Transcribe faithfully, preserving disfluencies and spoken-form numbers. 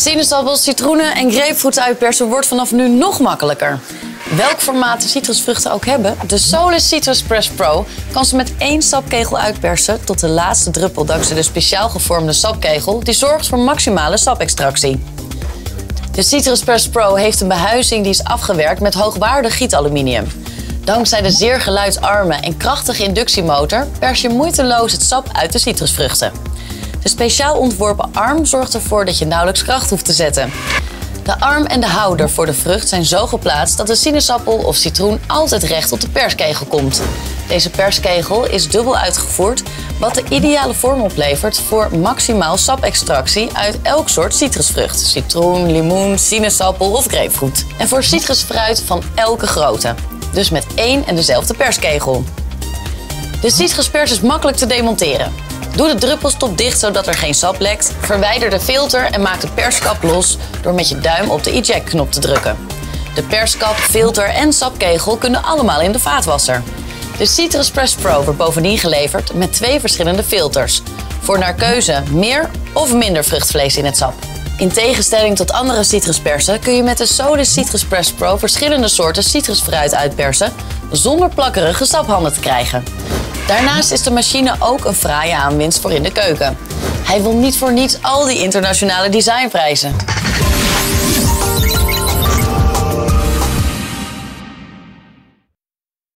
Sinaasappels, citroenen en grapefruit uitpersen wordt vanaf nu nog makkelijker. Welk formaat de citrusvruchten ook hebben, de Solus Citrus Press Pro kan ze met één sapkegel uitpersen tot de laatste druppel dankzij de speciaal gevormde sapkegel die zorgt voor maximale sapextractie. De Citrus Press Pro heeft een behuizing die is afgewerkt met hoogwaardig gietaluminium. Dankzij de zeer geluidsarme en krachtige inductiemotor pers je moeiteloos het sap uit de citrusvruchten. De speciaal ontworpen arm zorgt ervoor dat je nauwelijks kracht hoeft te zetten. De arm en de houder voor de vrucht zijn zo geplaatst dat de sinaasappel of citroen altijd recht op de perskegel komt. Deze perskegel is dubbel uitgevoerd, wat de ideale vorm oplevert voor maximaal sapextractie uit elk soort citrusvrucht. Citroen, limoen, sinaasappel of grapefruit. En voor citrusfruit van elke grootte. Dus met één en dezelfde perskegel. De citruspers is makkelijk te demonteren. Doe de druppelstop dicht zodat er geen sap lekt. Verwijder de filter en maak de perskap los door met je duim op de eject-knop te drukken. De perskap, filter en sapkegel kunnen allemaal in de vaatwasser. De Citrus Press Pro wordt bovendien geleverd met twee verschillende filters. Voor naar keuze meer of minder vruchtvlees in het sap. In tegenstelling tot andere citruspersen kun je met de Solus Citrus Press Pro verschillende soorten citrusfruit uitpersen zonder plakkerige saphanden te krijgen. Daarnaast is de machine ook een fraaie aanwinst voor in de keuken. Hij won niet voor niets al die internationale designprijzen.